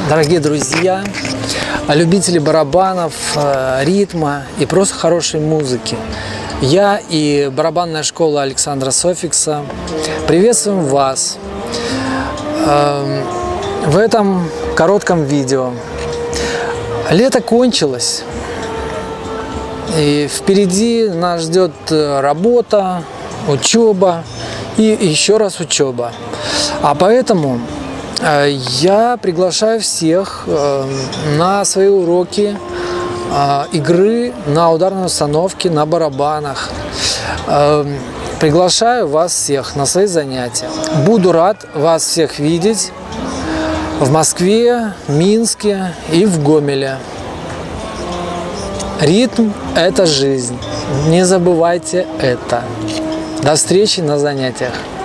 Дорогие друзья, любители барабанов, ритма и просто хорошей музыки, я и барабанная школа Александра Софикса приветствуем вас в этом коротком видео. Лето кончилось, и впереди нас ждет работа, учеба и еще раз учеба. А поэтому я приглашаю всех на свои уроки игры на ударной установке, на барабанах. Приглашаю вас всех на свои занятия. Буду рад вас всех видеть в Москве, Минске и в Гомеле. Ритм – это жизнь. Не забывайте это. До встречи на занятиях.